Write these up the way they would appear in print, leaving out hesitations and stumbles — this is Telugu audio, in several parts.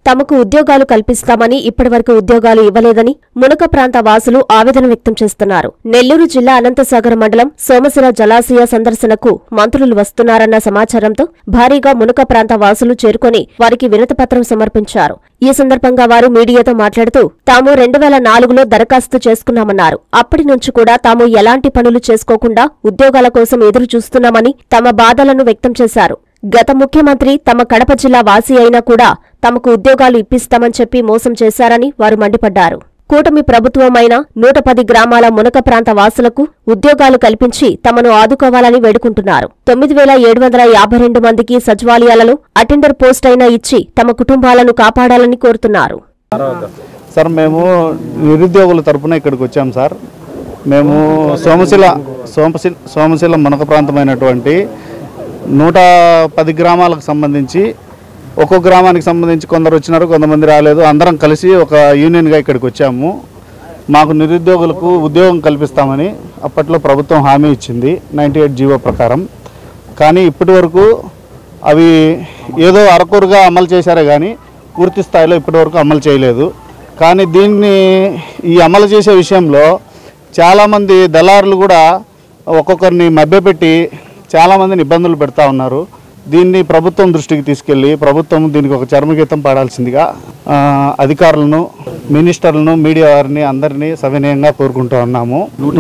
తమకు ఉద్యోగాలు కల్పిస్తామని ఇప్పటివరకు ఉద్యోగాలు ఇవ్వలేదని మునక ప్రాంత వాసులు ఆవేదన వ్యక్తం చేస్తున్నారు. నెల్లూరు జిల్లా అనంతసాగర్ మండలం సోమశిల జలాశయ సందర్శనకు మంత్రులు వస్తున్నారన్న సమాచారంతో భారీగా మునక ప్రాంత వాసులు చేరుకుని వారికి వినతిపత్రం సమర్పించారు. ఈ సందర్భంగా వారు మీడియాతో మాట్లాడుతూ తాము 2004లో దరఖాస్తు చేసుకున్నామన్నారు. అప్పటి నుంచి కూడా తాము ఎలాంటి పనులు చేసుకోకుండా ఉద్యోగాల కోసం ఎదురు చూస్తున్నామని తమ బాధలను వ్యక్తం చేశారు. గత ముఖ్యమంత్రి తమ కడప జిల్లా వాసి అయినా కూడా తమకు ఉద్యోగాలు ఇప్పిస్తామని చెప్పి మోసం చేశారని వారు మండిపడ్డారు. కూటమి ప్రభుత్వమైన 110 గ్రామాల మునక ప్రాంత వాసులకు ఉద్యోగాలు కల్పించి తమను ఆదుకోవాలని వేడుకుంటున్నారు. 9752 మందికి సచివాలయాలలో అటెండర్ పోస్ట్ అయినా ఇచ్చి తమ కుటుంబాలను కాపాడాలని కోరుతున్నారు. సార్, మేము నిరుద్యోగుల తరపున ఇక్కడికి వచ్చాం సార్. మేము సోమశిల మునక ప్రాంతమైనటువంటి 110 గ్రామాలకు సంబంధించి ఒక్కో గ్రామానికి సంబంధించి కొందరు వచ్చినారు, కొంతమంది రాలేదు. అందరం కలిసి ఒక యూనియన్గా ఇక్కడికి వచ్చాము. మాకు నిరుద్యోగులకు ఉద్యోగం కల్పిస్తామని అప్పట్లో ప్రభుత్వం హామీ ఇచ్చింది 98 జీవో ప్రకారం. కానీ ఇప్పటి వరకు అవి ఏదో అరకొరగా అమలు చేశారే కానీ పూర్తి స్థాయిలో ఇప్పటి వరకు అమలు చేయలేదు. కానీ ఈ అమలు చేసే విషయంలో చాలామంది దళారులు కూడా ఒక్కొక్కరిని మభ్యపెట్టి చాలామందిని ఇబ్బందులు పెడతా ఉన్నారు. దీన్ని ప్రభుత్వం దృష్టికి తీసుకెళ్లి ప్రభుత్వం దీనికి ఒక చర్మగీతం పాడాల్సిందిగా అధికారులను, మినిస్టర్లను, మీడియా వారిని అందరినీ సవినయంగా కోరుకుంటూ ఉన్నాము.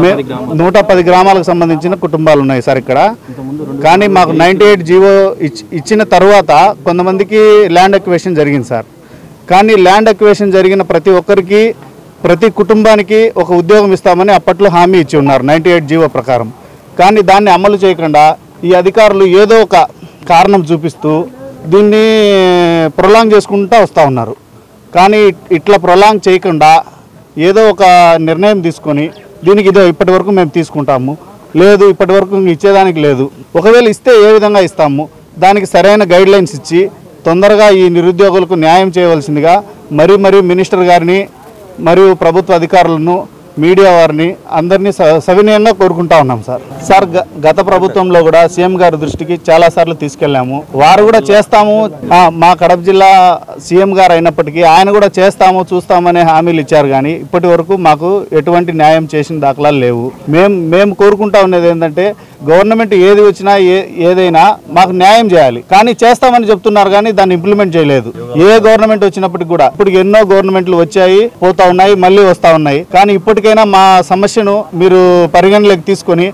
110 గ్రామాలకు సంబంధించిన కుటుంబాలు ఉన్నాయి సార్ ఇక్కడ. కానీ మాకు 98 జీవో ఇచ్చిన తర్వాత కొంతమందికి ల్యాండ్ ఎక్విజిషన్ జరిగింది సార్. కానీ ల్యాండ్ ఎక్విజిషన్ జరిగిన ప్రతి ఒక్కరికి, ప్రతి కుటుంబానికి ఒక ఉద్యోగం ఇస్తామని అప్పట్లో హామీ ఇచ్చి ఉన్నారు 98 జీవో ప్రకారం. కానీ దాన్ని అమలు చేయకుండా ఈ అధికారులు ఏదో ఒక కారణం చూపిస్తూ దీన్ని ప్రొలాంగ్ చేసుకుంటూ వస్తూ ఉన్నారు. కానీ ఇట్లా ప్రొలాంగ్ చేయకుండా ఏదో ఒక నిర్ణయం తీసుకొని దీనికి ఇదో ఇప్పటి వరకు మేము తీసుకుంటాము, లేదు ఇప్పటి వరకు ఇచ్చేదానికి లేదు, ఒకవేళ ఇస్తే ఏ విధంగా ఇస్తాము, దానికి సరైన గైడ్లైన్స్ ఇచ్చి తొందరగా ఈ నిరుద్యోగులకు న్యాయం చేయవలసిందిగా మరీ మినిస్టర్ గారిని మరియు ప్రభుత్వ అధికారులను, మీడియా వారిని అందరినీ సవినయంగా కోరుకుంటా ఉన్నాం సార్. గత ప్రభుత్వంలో కూడా సీఎం గారి దృష్టికి చాలాసార్లు తీసుకెళ్లాము. వారు కూడా చేస్తాము, మా కడప జిల్లా సీఎం గారు అయినప్పటికీ ఆయన కూడా చేస్తాము, చూస్తామనే హామీలు ఇచ్చారు. కానీ ఇప్పటి వరకు మాకు ఎటువంటి న్యాయం చేసిన దాఖలాలు లేవు. మేము కోరుకుంటా ఉన్నది ఏంటంటే గవర్నమెంట్ ఏది వచ్చినా ఏదైనా మాకు న్యాయం చేయాలి. కానీ చేస్తామని చెప్తున్నారు కానీ దాన్ని ఇంప్లిమెంట్ చేయలేదు. ఏ గవర్నమెంట్ వచ్చినప్పటికి కూడా ఇప్పుడు ఎన్నో గవర్నమెంట్లు వచ్చాయి, పోతా ఉన్నాయి, మళ్ళీ వస్తా ఉన్నాయి. కానీ ఇప్పటికైనా మా సమస్యను మీరు పరిగణలోకి తీసుకొని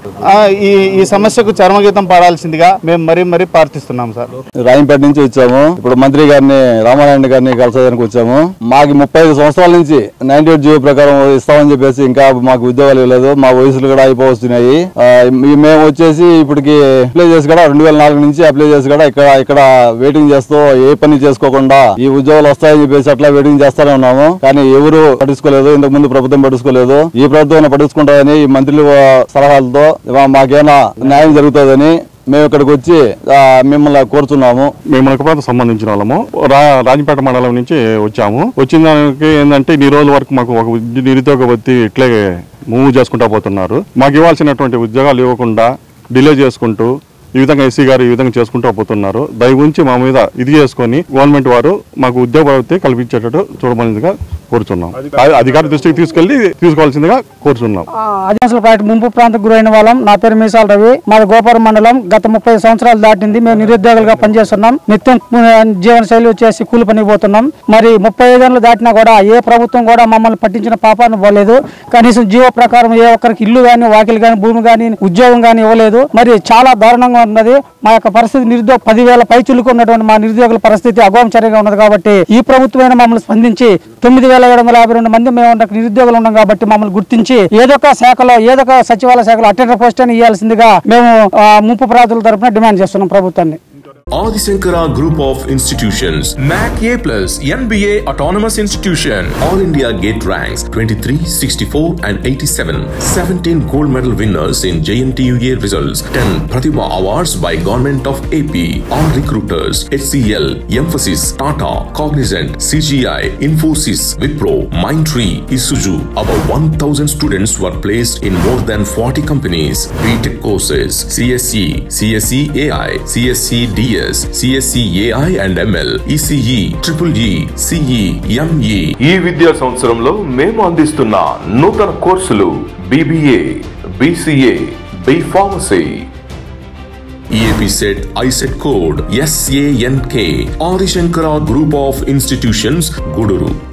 ఈ సమస్యకు చర్మగీతం పాడాల్సిందిగా మేము మరీ ప్రార్థిస్తున్నాం సార్. రాయంపేట నుంచి వచ్చాము. ఇప్పుడు మంత్రి గారిని, రామారాయణ గారిని కలిసేదానికి వచ్చాము. మాకు 35 సంవత్సరాల నుంచి 98 జీవో ప్రకారం ఇస్తామని చెప్పేసి ఇంకా మాకు ఉద్యోగాలు ఇవ్వలేదు. మా వయసులు కూడా అయిపోవస్తున్నాయి. మేము వచ్చేసి ఇప్పటికి అప్లై చేసి కూడా 2004 నుంచి అప్లై చేసి కూడా ఇక్కడ వెయిటింగ్ చేస్తూ ఏ పని చేసుకోకుండా ఈ ఉద్యోగాలు వస్తాయని చెప్పేసి అట్లా వెయిటింగ్ చేస్తానే ఉన్నాము. కానీ ఎవరు పట్టించుకోలేదు. ఇంతకు ముందు ప్రభుత్వం పట్టించుకోలేదు. ఈ ప్రభుత్వం పట్టించుకుంటామని ఈ మంత్రుల సలహాలతో మాకేమైనా న్యాయం జరుగుతుందని మేము ఇక్కడికి వచ్చి మిమ్మల్ని కోరుతున్నాము. మేము మునకప్రాంతం సంబంధించిన వాళ్ళము. రాజంపేట మండలం నుంచి వచ్చాము. వచ్చిన దానికి ఏంటంటే ఈ రోజుల వరకు మాకు ఒక నిరుద్యోగ వృత్తి ఇట్లే మూవ్ చేసుకుంటా పోతున్నారు. మాకు ఇవ్వాల్సినటువంటి ఉద్యోగాలు ఇవ్వకుండా డిలే చేసుకుంటూ ఈ విధంగా ఎస్సీ గారు ఈ విధంగా చేసుకుంటూ పోతున్నారు. దయ ఉంచి మా మీద ఇది చేసుకొని గవర్నమెంట్ వారు మాకు ఉద్యోగ వృత్తి కల్పించేటట్టు చూడమనేదిగా కోరుచున్నాం. అధికారి దృష్టికి తీసుకోవాల్సిందిగా కోరుచున్నాం. అసలు ముంపు ప్రాంతం గురైన వాళ్ళం. నా పేరు మీసాల రవి, మాది గోపురం మండలం. గత 30 సంవత్సరాలు దాటింది. మేము నిరుద్యోగులుగా పనిచేస్తున్నాం. నిత్యం జీవన శైలి వచ్చేసి కూలి పనికి పోతున్నాం. మరి 35 ఏళ్ళు దాటినా కూడా ఏ ప్రభుత్వం కూడా మమ్మల్ని పట్టించిన పాపాన్ని పోలేదు. కనీసం జీవో ప్రకారం ఏ ఒక్కరికి ఇల్లు గాని, వాకిలు గాని, భూమి గాని, ఉద్యోగం గాని ఇవ్వలేదు. మరి చాలా దారుణంగా ఉన్నది మా యొక్క పరిస్థితి. నిరుద్యోగ 10,000 పైచులకు ఉన్నటువంటి మా నిరుద్యోగుల పరిస్థితి అగోచరంగా ఉన్నది. కాబట్టి ఈ ప్రభుత్వమైన మమ్మల్ని స్పందించి 9,752 మంది మేము నిరుద్యోగులు ఉన్నాం కాబట్టి మమ్మల్ని గుర్తించి ఏదో ఒక శాఖలో, ఏదో ఒక సచివాలయ శాఖలో అటెండర్ పోస్ట్ అని ఇవ్వాల్సిందిగా మేము ముంపు ప్రాంతాల తరఫున డిమాండ్ చేస్తున్నాం ప్రభుత్వాన్ని. Adi Shankara Group of Institutions, NAC A+, NBA Autonomous Institution, All India Gate ranks 23, 64 and 87, 17 gold medal winners in JNTUA results, 10 Pratibha Awards by Government of AP, all recruiters, HCL, Emphasis, Tata, Cognizant, CGI, Infosys, Wipro, Mindtree, Isuzu. About 1,000 students were placed in more than 40 companies. BTech courses, CSE, CSE AI, CSE DS, ICS, CSE AI and ML, ECE, EEE, CE, ME. ఈ విద్యా సంవత్సరంలో మేము అందిస్తున్న నూతన కోర్సులు BBA, BCA, B Pharmacy. EAP set ISET code SANK. Adi Shankara Group of Institutions, Guduru.